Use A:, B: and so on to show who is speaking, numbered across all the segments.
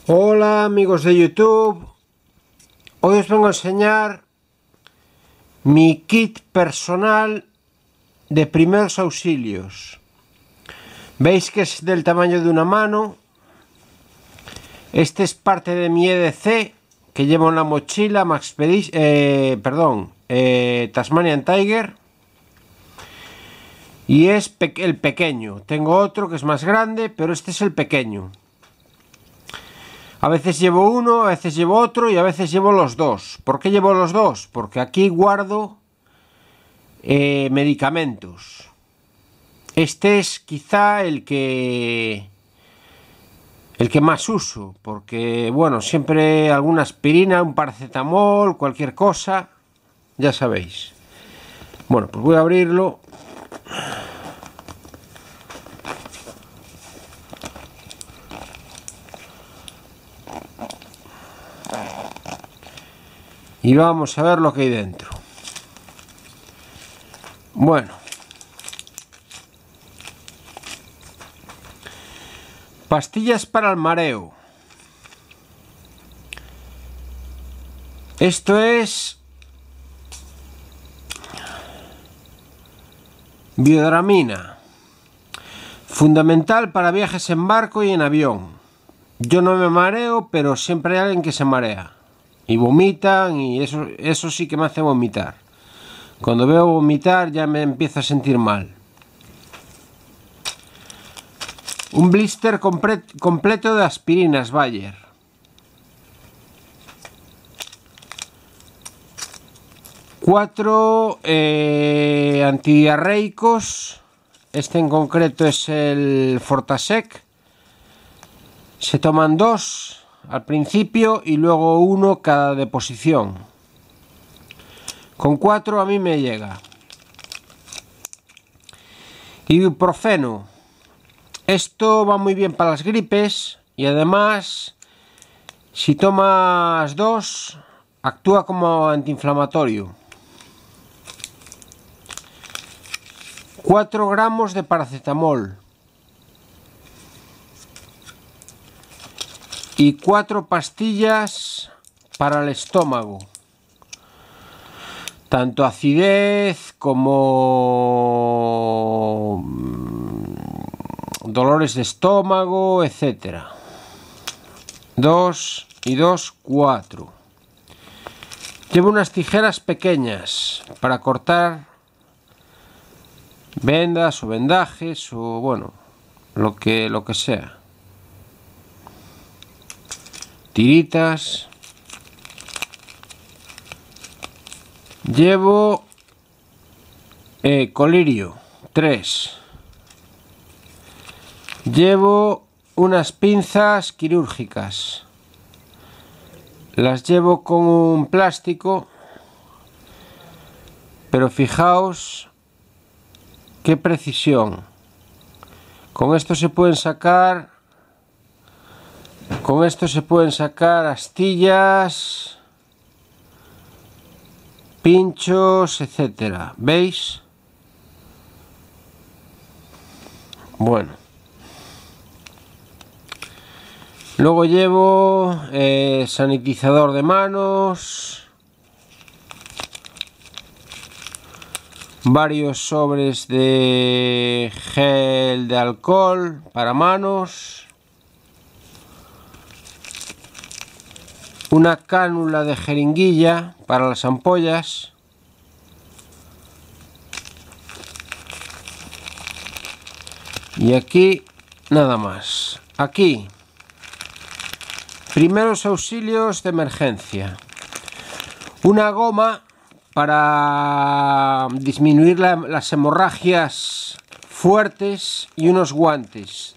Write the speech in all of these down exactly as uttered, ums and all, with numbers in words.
A: Hola amigos de YouTube, hoy os vengo a enseñar mi kit personal de primeros auxilios. Veis que es del tamaño de una mano. Este es parte de mi E D C que llevo en la mochila Maxpedition, eh, perdón, eh, Tasmanian Tiger, y es pe el pequeño. Tengo otro que es más grande, pero este es el pequeño. A veces llevo uno, a veces llevo otro y a veces llevo los dos. ¿Por qué llevo los dos? Porque aquí guardo eh, medicamentos. Este es quizá el que el que más uso, porque bueno, siempre alguna aspirina, un paracetamol, cualquier cosa, ya sabéis. Bueno, pues voy a abrirlo. Y vamos a ver lo que hay dentro. Bueno. Pastillas para el mareo. Esto es biodramina. Fundamental para viajes en barco y en avión. Yo no me mareo, pero siempre hay alguien que se marea. Y vomitan y eso, eso sí que me hace vomitar. Cuando veo vomitar ya me empiezo a sentir mal. Un blister completo de aspirinas Bayer. Cuatro eh, antidiarreicos. Este en concreto es el Fortasec. Se toman dos al principio y luego uno cada deposición. Con cuatro a mí me llega. Ibuprofeno. Esto va muy bien para las gripes y además, si tomas dos, actúa como antiinflamatorio. cuatro gramos de paracetamol. Y cuatro pastillas para el estómago. Tanto acidez como dolores de estómago, etcétera. Dos y dos, cuatro. Llevo unas tijeras pequeñas para cortar vendas o vendajes o bueno, lo que, lo que sea. Tiritas. Llevo eh, colirio, tres. Llevo unas pinzas quirúrgicas. Las llevo con un plástico, pero fijaos qué precisión. Con esto se pueden sacar, con esto se pueden sacar astillas, pinchos, etcétera. ¿Veis? Bueno. Luego llevo eh, sanitizador de manos, varios sobres de gel de alcohol para manos, una cánula de jeringuilla para las ampollas, y aquí nada más. Aquí primeros auxilios de emergencia. Una goma para disminuir la, las hemorragias fuertes y unos guantes.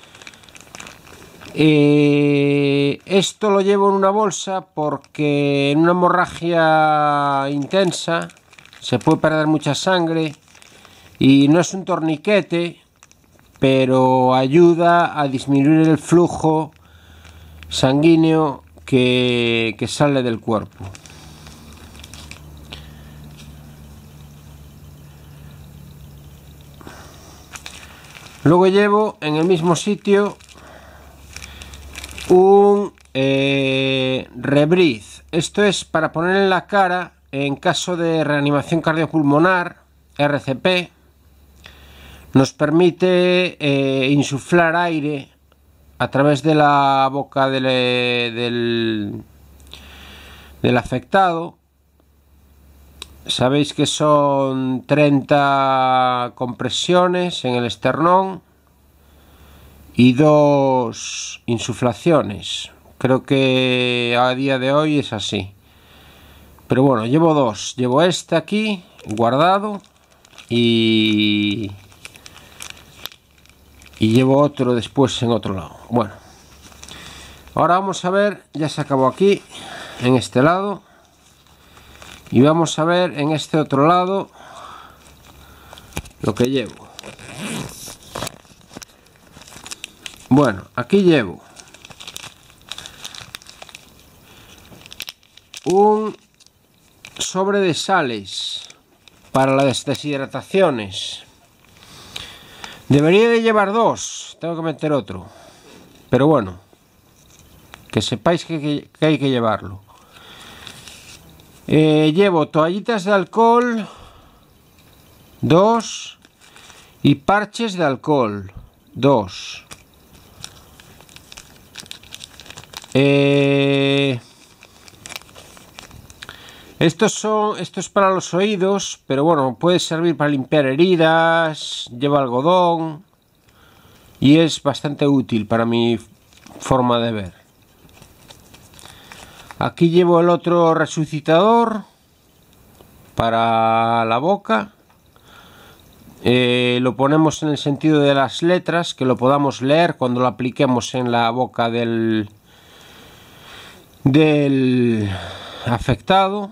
A: Eh, esto lo llevo en una bolsa porque en una hemorragia intensa se puede perder mucha sangre y no es un torniquete, pero ayuda a disminuir el flujo sanguíneo que, que sale del cuerpo. Luego llevo en el mismo sitio un eh, Rebreathe. Esto es para poner en la cara en caso de reanimación cardiopulmonar, R C P. Nos permite eh, insuflar aire a través de la boca del, del, del afectado. Sabéis que son treinta compresiones en el esternón y dos insuflaciones. Creo que a día de hoy es así. Pero bueno, llevo dos. Llevo este aquí guardado y... y llevo otro después en otro lado. Bueno, ahora vamos a ver, ya se acabó aquí en este lado y vamos a ver en este otro lado lo que llevo. Bueno, aquí llevo un sobre de sales para las deshidrataciones. Debería de llevar dos, tengo que meter otro, pero bueno, que sepáis que, que, que hay que llevarlo. Eh, llevo toallitas de alcohol, dos, y parches de alcohol, dos. Eh, estos son, esto es para los oídos, pero bueno, puede servir para limpiar heridas, lleva algodón y es bastante útil para mi forma de ver. Aquí llevo el otro resucitador para la boca. Eh, lo ponemos en el sentido de las letras, que lo podamos leer cuando lo apliquemos en la boca del, del afectado.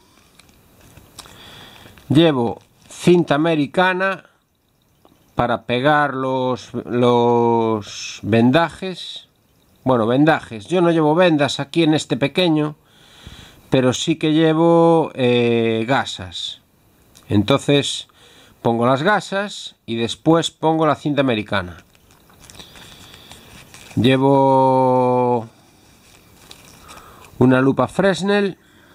A: Llevo cinta americana para pegar los, los vendajes. Bueno, vendajes. Yo no llevo vendas aquí en este pequeño, pero sí que llevo eh, gasas. Entonces pongo las gasas y después pongo la cinta americana. Llevo una lupa Fresnel.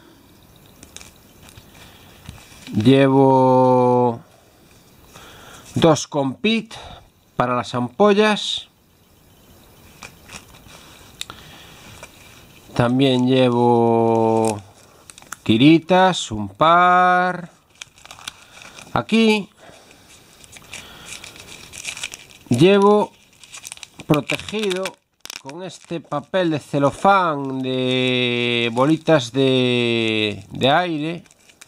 A: Llevo dos Compit para las ampollas. También llevo tiritas, un par. Aquí llevo protegido con este papel de celofán de bolitas de, de aire,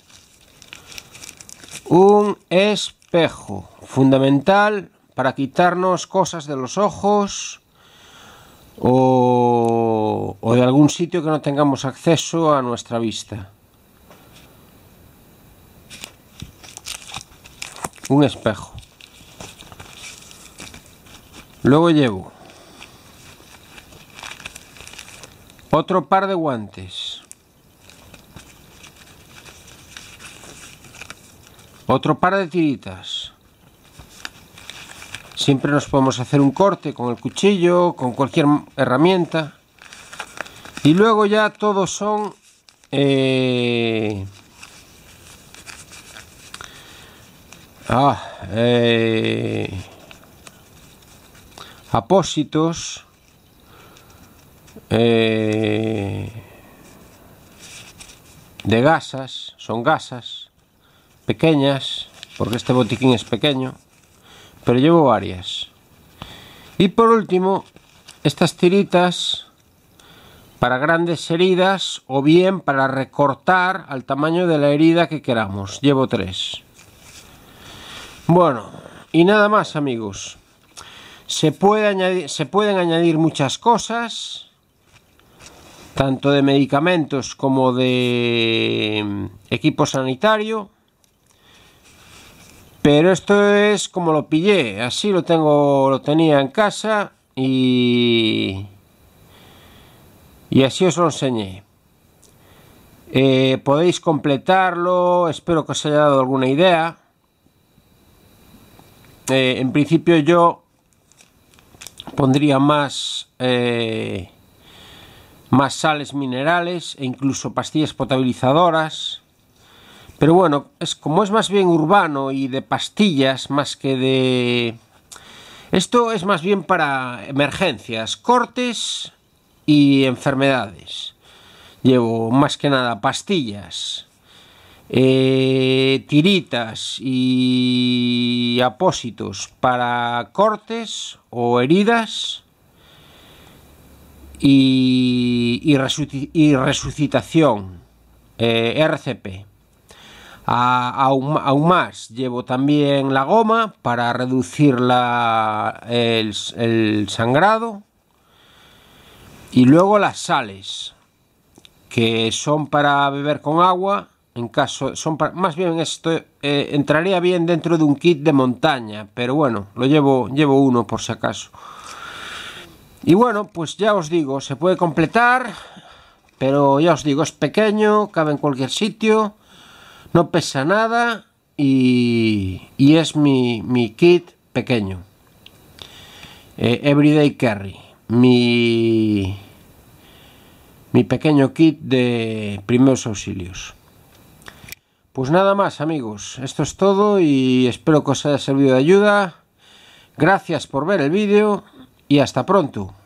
A: un espejo fundamental para quitarnos cosas de los ojos o, o de algún sitio que no tengamos acceso a nuestra vista. Un espejo. Luego llevo otro par de guantes. Otro par de tiritas. Siempre nos podemos hacer un corte con el cuchillo, con cualquier herramienta. Y luego ya todos son eh, ah, eh, apósitos, eh, de gasas, son gasas pequeñas, porque este botiquín es pequeño, pero llevo varias. Y por último, estas tiritas para grandes heridas o bien para recortar al tamaño de la herida que queramos. Llevo tres. Bueno, y nada más, amigos. Se puede añadir, se pueden añadir muchas cosas, tanto de medicamentos como de equipo sanitario. Pero esto es como lo pillé, así lo tengo, lo tenía en casa y, y así os lo enseñé. Eh, podéis completarlo, espero que os haya dado alguna idea. Eh, en principio yo pondría más, eh, más sales minerales e incluso pastillas potabilizadoras. Pero bueno, es como es más bien urbano y de pastillas más que de... Esto es más bien para emergencias, cortes y enfermedades. Llevo más que nada pastillas, eh, tiritas y apósitos para cortes o heridas y, y, resuc y resucitación, eh, R C P. A, aún, aún más, llevo también la goma para reducir la, el, el sangrado, y luego las sales, que son para beber con agua. En caso, son para, más bien esto eh, entraría bien dentro de un kit de montaña, pero bueno, lo llevo, llevo uno por si acaso. Y bueno, pues ya os digo, se puede completar, pero ya os digo, es pequeño, cabe en cualquier sitio. No pesa nada y, y es mi, mi kit pequeño. Eh, Everyday Carry. Mi, mi pequeño kit de primeros auxilios. Pues nada más, amigos. Esto es todo y espero que os haya servido de ayuda. Gracias por ver el vídeo y hasta pronto.